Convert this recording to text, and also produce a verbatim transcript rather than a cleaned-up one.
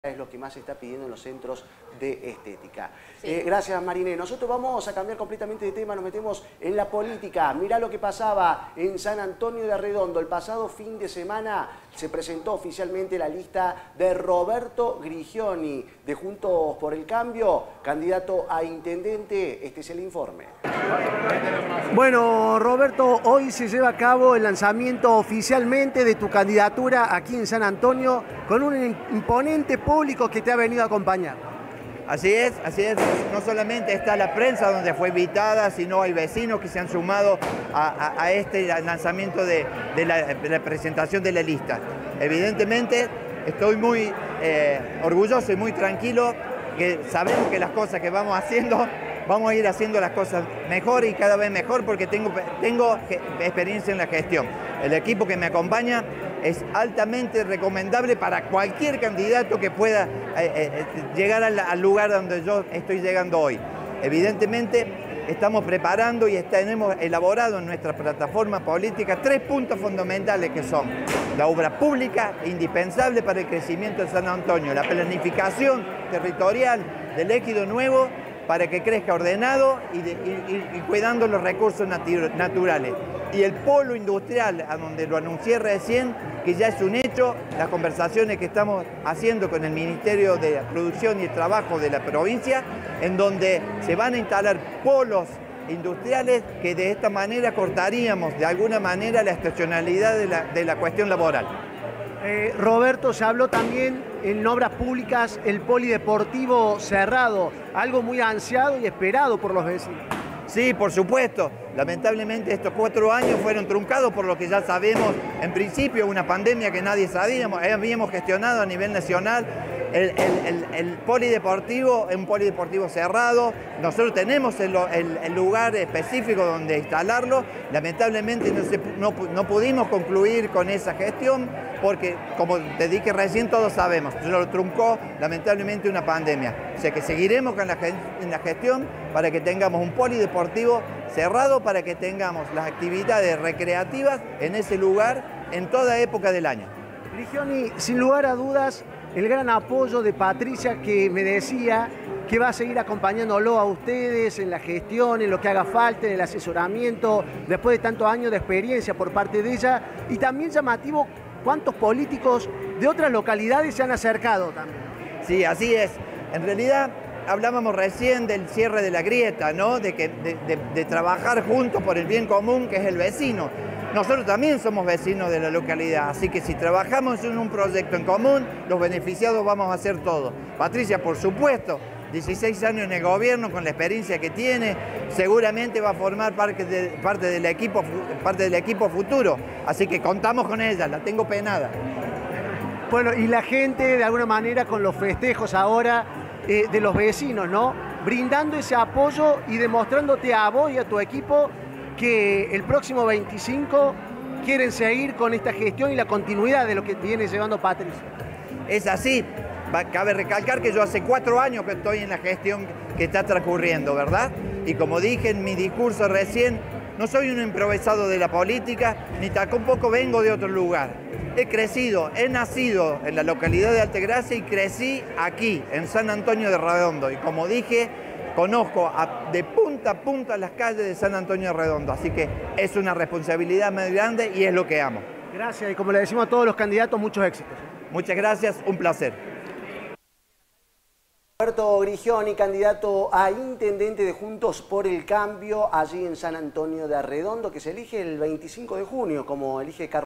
Es lo que más se está pidiendo en los centros de estética. Sí. Eh, gracias, Mariné. Nosotros vamos a cambiar completamente de tema, nos metemos en la política. Mirá lo que pasaba en San Antonio de Arredondo. El pasado fin de semana se presentó oficialmente la lista de Roberto Grigioni, de Juntos por el Cambio, candidato a intendente. Este es el informe. Bueno, Roberto, hoy se lleva a cabo el lanzamiento oficialmente de tu candidatura aquí en San Antonio, con un imponente público que te ha venido a acompañar. Así es, así es. No solamente está la prensa donde fue invitada, sino hay vecinos que se han sumado a, a, a este lanzamiento de, de, la, de la presentación de la lista. Evidentemente, estoy muy eh, orgulloso y muy tranquilo, que sabemos que las cosas que vamos haciendo, vamos a ir haciendo las cosas mejor y cada vez mejor, porque tengo, tengo experiencia en la gestión. El equipo que me acompaña es altamente recomendable para cualquier candidato que pueda eh, eh, llegar al, al lugar donde yo estoy llegando hoy. Evidentemente, estamos preparando y tenemos elaborado en nuestra plataforma política tres puntos fundamentales que son la obra pública, indispensable para el crecimiento de San Antonio, la planificación territorial del ejido nuevo para que crezca ordenado y, de, y, y cuidando los recursos natu naturales. Y el polo industrial, a donde lo anuncié recién, que ya es un hecho, las conversaciones que estamos haciendo con el Ministerio de Producción y Trabajo de la provincia, en donde se van a instalar polos industriales que de esta manera cortaríamos de alguna manera la estacionalidad de la, de la cuestión laboral. Eh, Roberto, se habló también en obras públicas el polideportivo cerrado, algo muy ansiado y esperado por los vecinos. Sí, por supuesto. Lamentablemente estos cuatro años fueron truncados por lo que ya sabemos, en principio una pandemia que nadie sabíamos, habíamos gestionado a nivel nacional. El, el, el, el polideportivo es un polideportivo cerrado, nosotros tenemos el, el, el lugar específico donde instalarlo, lamentablemente no, se, no, no pudimos concluir con esa gestión porque, como te dije recién, todos sabemos, se lo truncó lamentablemente una pandemia. O sea que seguiremos con la, en la gestión para que tengamos un polideportivo cerrado, para que tengamos las actividades recreativas en ese lugar en toda época del año. Grigioni, sin lugar a dudas, el gran apoyo de Patricia, que me decía que va a seguir acompañándolo a ustedes en la gestión, en lo que haga falta, en el asesoramiento, después de tantos años de experiencia por parte de ella. Y también llamativo, cuántos políticos de otras localidades se han acercado también. Sí, así es. En realidad, hablábamos recién del cierre de la grieta, ¿no? De, que, de, de, de trabajar juntos por el bien común, que es el vecino. Nosotros también somos vecinos de la localidad, así que si trabajamos en un proyecto en común, los beneficiados vamos a hacer todo. Patricia, por supuesto, dieciséis años en el gobierno, con la experiencia que tiene, seguramente va a formar parte, de, parte, del, equipo, parte del equipo futuro, así que contamos con ella, la tengo penada. Bueno, y la gente, de alguna manera, con los festejos ahora eh, de los vecinos, ¿no? Brindando ese apoyo y demostrándote a vos y a tu equipo que el próximo veinticinco quieren seguir con esta gestión y la continuidad de lo que viene llevando Patricia. Es así. Cabe recalcar que yo hace cuatro años que estoy en la gestión que está transcurriendo, ¿verdad? Y como dije en mi discurso recién, no soy un improvisado de la política, ni tampoco vengo de otro lugar. He crecido, he nacido en la localidad de Altagracia y crecí aquí, en San Antonio de Arredondo. Y como dije, conozco a, de punta a punta las calles de San Antonio de Arredondo, así que es una responsabilidad muy grande y es lo que amo. Gracias, y como le decimos a todos los candidatos, muchos éxitos. Muchas gracias, un placer. Roberto Grigioni, candidato a intendente de Juntos por el Cambio, allí en San Antonio de Arredondo, que se elige el veinticinco de junio, como elige Carlos.